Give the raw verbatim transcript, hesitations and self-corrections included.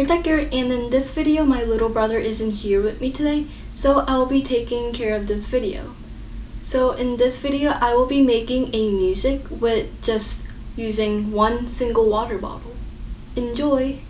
Decker, and in this video my little brother isn't here with me today, so I will be taking care of this video. So in this video I will be making a music with just using one single water bottle. Enjoy!